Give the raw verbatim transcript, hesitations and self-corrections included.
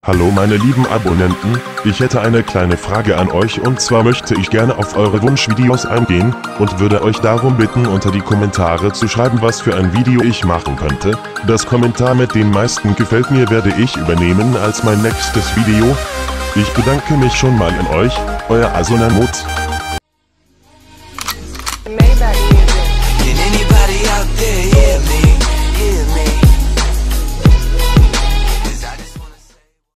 Hallo meine lieben Abonnenten, ich hätte eine kleine Frage an euch und zwar möchte ich gerne auf eure Wunschvideos eingehen und würde euch darum bitten unter die Kommentare zu schreiben, was für ein Video ich machen könnte. Das Kommentar mit den meisten gefällt mir werde ich übernehmen als mein nächstes Video. Ich bedanke mich schon mal an euch, euer Asonamot. Can anybody out there